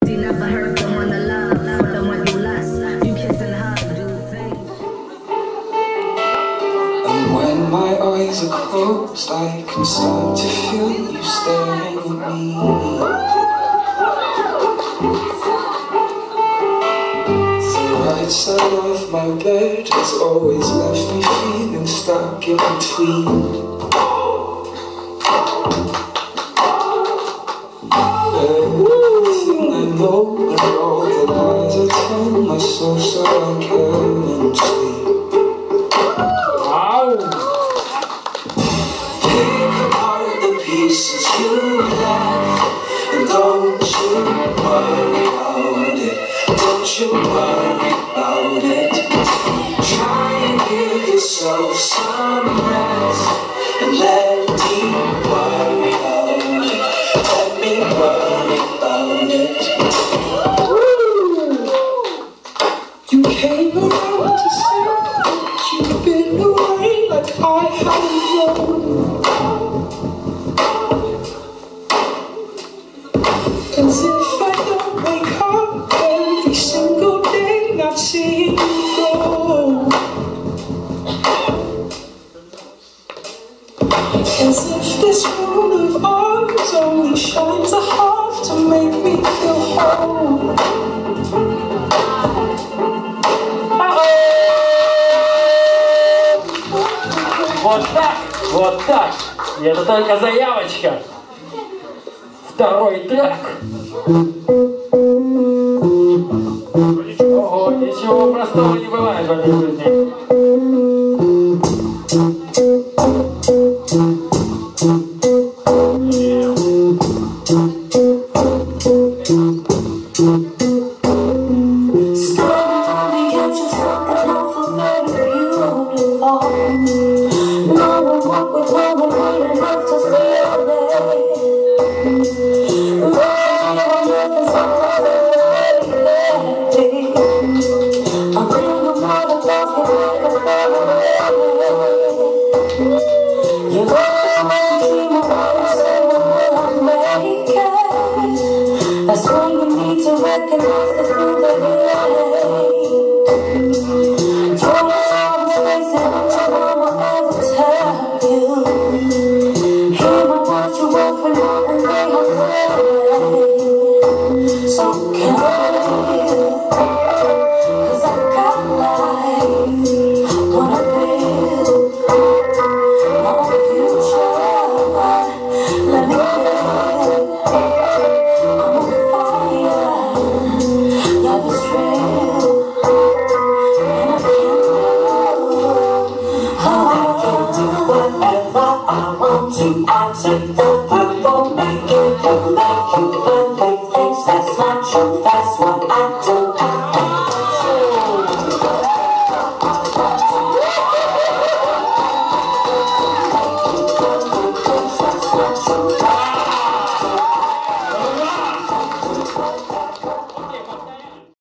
You never hurt the one I love, or the one you lost. You kiss and hug, do things. And when my eyes are closed, I can start to feel you staring at me. The right side of my bed has always left me feeling stuck in between. Everything I know and all the lies I tell myself so I can sleep. Pick apart the pieces you left, and don't you worry about it. Don't you worry about it. Try and give yourself some rest, and let me worry about it. Let me worry about it. You came around to say that you've been away like I haven't known. As if I don't wake up every single day not seeing you go. As if this world of ours only shines a half to make me feel whole. Вот так, вот так. И это только заявочка. Второй трек. Ого, ничего простого не бывает в этой жизни. That's when you need to recognize the food that you ate. You're all the space in which your mama ever tell you. Hear my words, you work for love and they are fair. So can I live? 'Cause I got life. Wanna build my own future. Let me build. I take the purple, make it blue, make you believe things that's not true. That's what I do.